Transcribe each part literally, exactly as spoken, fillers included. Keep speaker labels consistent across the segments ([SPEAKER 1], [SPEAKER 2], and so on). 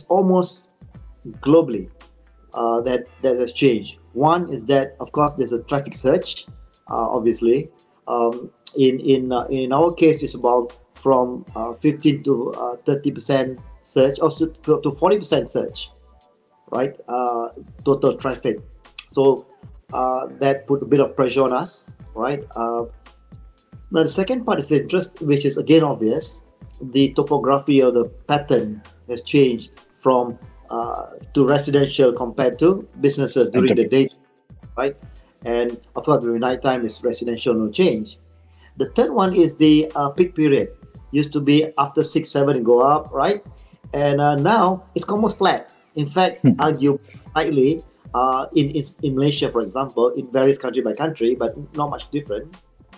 [SPEAKER 1] almost globally uh, that that has changed. One is that, of course, there's a traffic surge. Uh, obviously, um, in in uh, in our case, it's about from uh, fifteen to thirty percent surge, or to to forty percent surge, right? Uh, total traffic. So uh, that put a bit of pressure on us, right? Uh, now the second part is the interest, which is again obvious. The topography or the pattern has changed from uh, to residential compared to businesses during the day, right? And of course, during nighttime is residential, no change. The third one is the uh, peak period. Used to be after six, seven, go up, right? And uh, now it's almost flat. In fact, hmm. argue slightly uh, in, in in Malaysia, for example, it varies country by country, but not much different.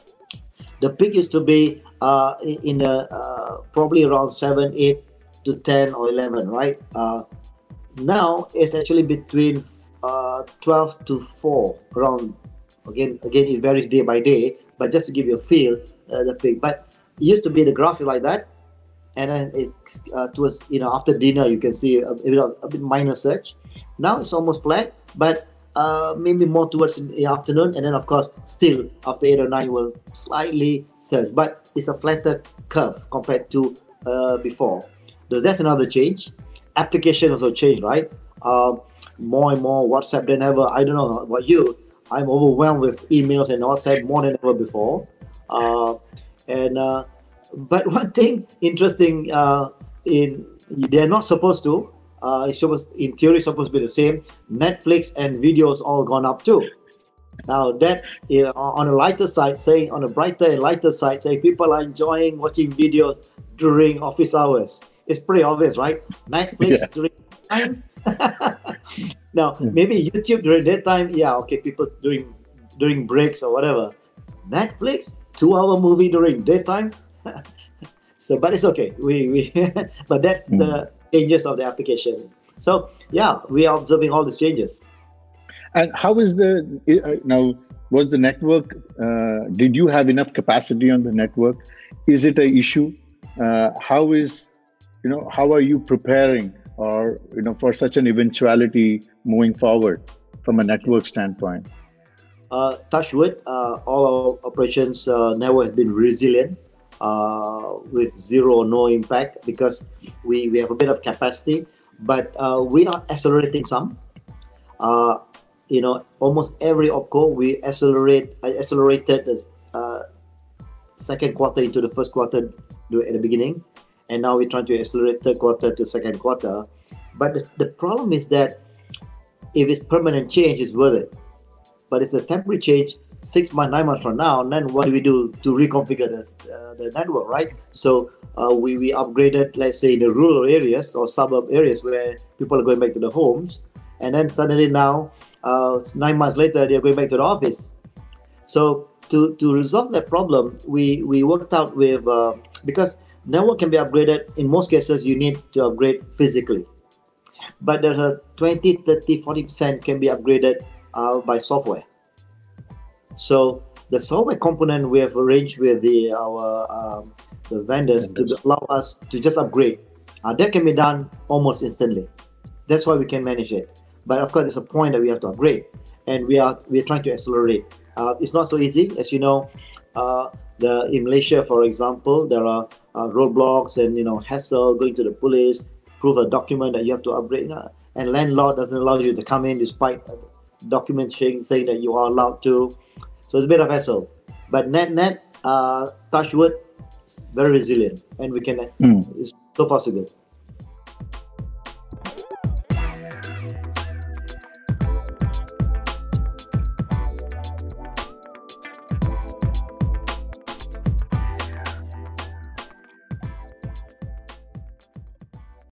[SPEAKER 1] The peak used to be uh, in a, uh, probably around seven, eight to ten or eleven, right? Uh, now it's actually between uh, twelve to four, around. Again, again, it varies day by day, but just to give you a feel, uh, the peak. But it used to be the graph like that, and then it uh, towards, you know, after dinner you can see a, a, bit, of, a bit minor surge. Now it's almost flat, but uh, maybe more towards the afternoon, and then of course still after eight or nine will slightly surge, but it's a flatter curve compared to uh, before. So that's another change. Application also changed, right? Uh, more and more WhatsApp than ever. I don't know about you. I'm overwhelmed with emails and WhatsApp more than ever before. Uh, and uh, but one thing interesting, uh, in they're not supposed to. Uh, it's supposed, in theory, supposed to be the same. Netflix and videos all gone up too. Now that, you know, on a lighter side, saying on a brighter and lighter side, saying people are enjoying watching videos during office hours. It's pretty obvious, right? Netflix yeah. during time. Now yeah. maybe YouTube during daytime. Yeah, okay, people during during breaks or whatever. Netflix, two-hour movie during daytime. So, but it's okay. We we, but that's mm. the changes of the application. So yeah, we are observing all these changes.
[SPEAKER 2] And how is the uh, now? Was the network? Uh, did you have enough capacity on the network? Is it an issue? Uh, how is, you know, how are you preparing, or you know, for such an eventuality moving forward from a network standpoint?
[SPEAKER 1] Uh, touch wood, uh, all our operations uh, network has been resilient uh, with zero or no impact, because we, we have a bit of capacity, but uh, we are accelerating some. Uh, you know, almost every opco we accelerate uh, accelerated the uh, second quarter into the first quarter at the beginning, and now we're trying to accelerate third quarter to second quarter. But the, the problem is that if it's permanent change, it's worth it. But it's a temporary change, six months, nine months from now, and then what do we do to reconfigure the, uh, the network, right? So uh, we, we upgraded, let's say, in the rural areas or suburb areas where people are going back to the homes, and then suddenly now, uh, nine months later, they're going back to the office. So to, to resolve that problem, we, we worked out with, uh, because network can be upgraded, in most cases, you need to upgrade physically. But there's a twenty, thirty, forty percent can be upgraded uh, by software. So the software component we have arranged with the our um, the vendors, vendors to allow us to just upgrade. Uh, that can be done almost instantly. That's why we can manage it. But of course, there's a point that we have to upgrade, and we are we are trying to accelerate. Uh, it's not so easy, as you know. Uh, the in Malaysia, for example, there are uh, roadblocks and you know hassle going to the police, prove a document that you have to upgrade, uh, and landlord doesn't allow you to come in despite a document saying, saying that you are allowed to. So it's a bit of hassle. But net net, uh, touch wood, very resilient, and we can. Mm. So far so good.